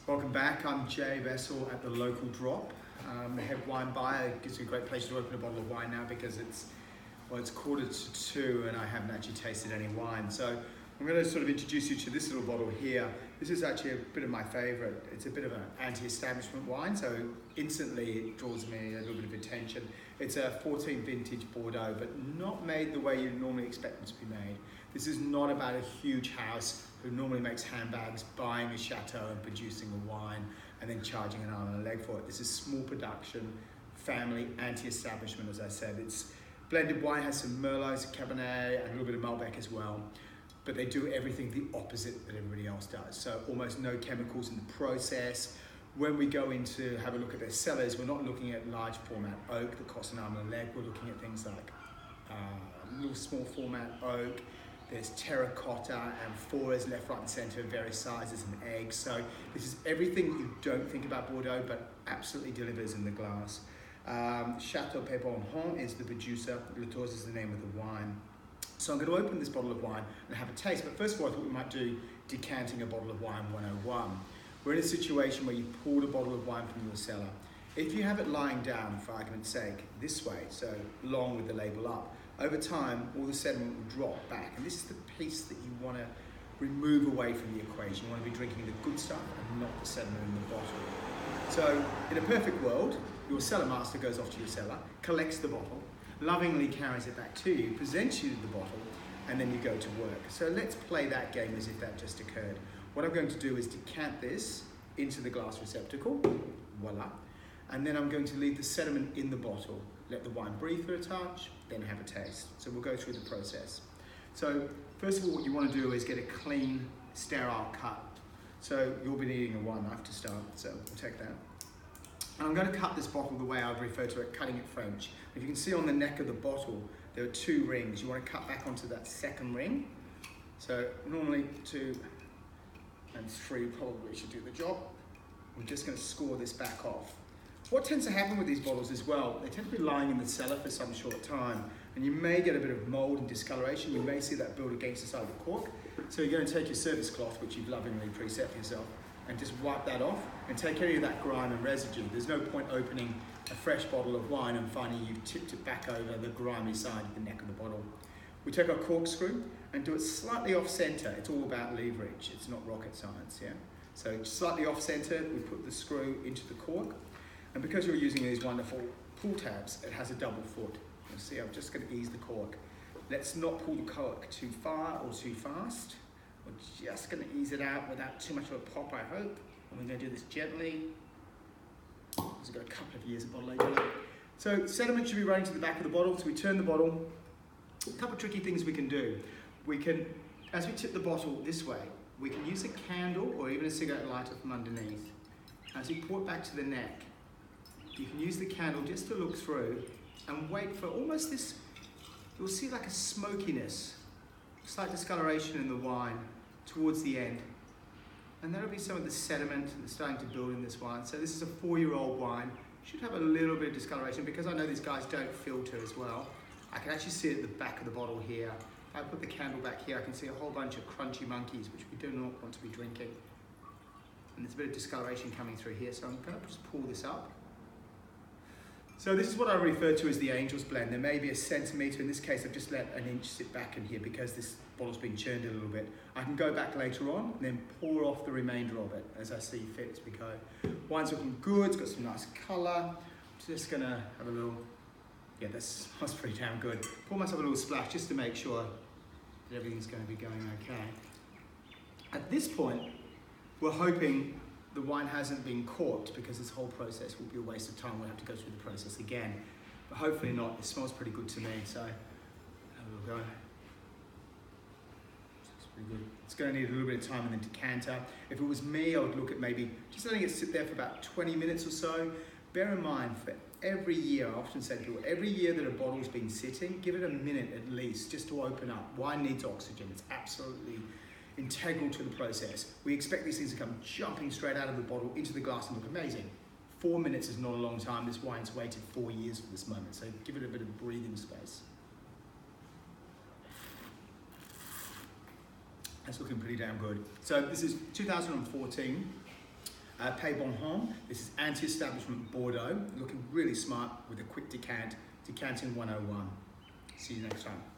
Welcome back. I'm Jay Vessel at the local drop. The head wine buyer. It gives me a great pleasure to open a bottle of wine now because it's 1:45 and I haven't actually tasted any wine. So I'm going to sort of introduce you to this little bottle here. This is actually a bit of my favorite. It's a bit of an anti-establishment wine, so instantly it draws me a little bit of attention. It's a 14 vintage Bordeaux, but not made the way you normally expect them to be made. This is not about a huge house who normally makes handbags, buying a chateau and producing a wine and then charging an arm and a leg for it. This is small production, family, anti-establishment, as I said. It's blended wine, has some Merlots, Cabernet, and a little bit of Malbec as well. But they do everything the opposite that everybody else does. So almost no chemicals in the process. When we go in to have a look at their cellars, we're not looking at large format oak that costs an arm and a leg. We're looking at things like little small format oak. There's terracotta and fours left, right and center of various sizes and eggs. So this is everything you don't think about Bordeaux, but absolutely delivers in the glass. Chateau Peyronhon is the producer. Latours is the name of the wine. So I'm going to open this bottle of wine and have a taste. But first of all, I thought we might do decanting a bottle of wine 101. We're in a situation where you poured a bottle of wine from your cellar. If you have it lying down, for argument's sake, this way, so long with the label up, over time, all the sediment will drop back. And this is the piece that you want to remove away from the equation. You want to be drinking the good stuff and not the sediment in the bottle. So in a perfect world, your cellar master goes off to your cellar, collects the bottle, lovingly carries it back to you, presents you the bottle, and then you go to work. So let's play that game as if that just occurred. What I'm going to do is decant this into the glass receptacle, voila, and then I'm going to leave the sediment in the bottle, let the wine breathe for a touch, then have a taste. So we'll go through the process. So first of all, what you want to do is get a clean, sterile cut. So you'll be needing a wine knife to start, so we'll take that. And I'm going to cut this bottle the way I would refer to it, cutting it French. If you can see on the neck of the bottle, there are two rings. You want to cut back onto that second ring. So normally 2 and 3 probably should do the job. We're just going to score this back off. What tends to happen with these bottles as well, they tend to be lying in the cellar for some short time, and you may get a bit of mold and discoloration. You may see that build against the side of the cork. So you're going to take your service cloth, which you've lovingly preset for yourself, and just wipe that off and take any of that grime and residue. There's no point opening a fresh bottle of wine and finding you've tipped it back over the grimy side of the neck of the bottle. We take our corkscrew and do it slightly off center. It's all about leverage. It's not rocket science, yeah? So slightly off center, we put the screw into the cork. And because you're using these wonderful pull tabs, it has a double foot. You'll see, I'm just going to ease the cork. Let's not pull the cork too far or too fast. We're just going to ease it out without too much of a pop, I hope. And we're going to do this gently. It's got a couple of years of bottle age on it. So sediment should be running to the back of the bottle. So we turn the bottle. A couple of tricky things we can do. We can, as we tip the bottle this way, we can use a candle or even a cigarette lighter from underneath. As you pour it back to the neck, you can use the candle just to look through and wait for almost this, you'll see like a smokiness, slight discoloration in the wine towards the end. And that'll be some of the sediment that's starting to build in this wine. So this is a 4-year-old wine. Should have a little bit of discoloration because I know these guys don't filter as well. I can actually see it at the back of the bottle here. If I put the candle back here, I can see a whole bunch of crunchy monkeys, which we do not want to be drinking. And there's a bit of discoloration coming through here. So I'm going to just pull this up. So this is what I refer to as the Angel's Blend. There may be a centimetre. In this case, I've just let an inch sit back in here because this bottle's been churned a little bit. I can go back later on and then pour off the remainder of it as I see fit as we go. Wine's looking good. It's got some nice colour. Just going to have a little, yeah, that's pretty damn good. Pour myself a little splash just to make sure that everything's going to be going okay. At this point, we're hoping the wine hasn't been corked because this whole process will be a waste of time. We'll have to go through the process again. But hopefully not. It smells pretty good to me, so have a little go. It's pretty good. It's going to need a little bit of time in the decanter. If it was me, I would look at maybe just letting it sit there for about 20 minutes or so. Bear in mind, for every year, I often say to people, every year that a bottle's been sitting, give it a minute at least just to open up. Wine needs oxygen. It's absolutely integral to the process. We expect these things to come jumping straight out of the bottle into the glass and look amazing. 4 minutes is not a long time. This wine's waited 4 years for this moment, so give it a bit of breathing space. That's looking pretty damn good. So this is 2014. Pays Bonhomme. This is anti-establishment Bordeaux, looking really smart with a quick decant, decanting 101. See you next time.